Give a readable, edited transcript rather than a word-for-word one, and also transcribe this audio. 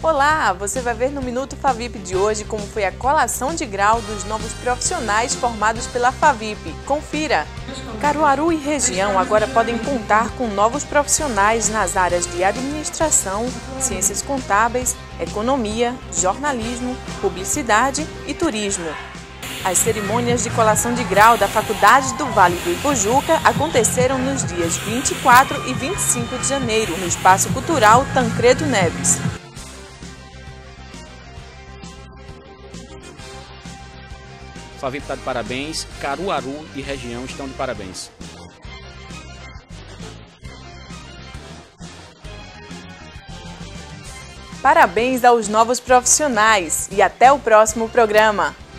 Olá! Você vai ver no Minuto Favip de hoje como foi a colação de grau dos novos profissionais formados pela Favip. Confira! Caruaru e região agora podem contar com novos profissionais nas áreas de administração, ciências contábeis, economia, jornalismo, publicidade e turismo. As cerimônias de colação de grau da Faculdade do Vale do Ipojuca aconteceram nos dias 24 e 25 de janeiro, no Espaço Cultural Tancredo Neves. Favip está de parabéns, Caruaru e região estão de parabéns. Parabéns aos novos profissionais e até o próximo programa!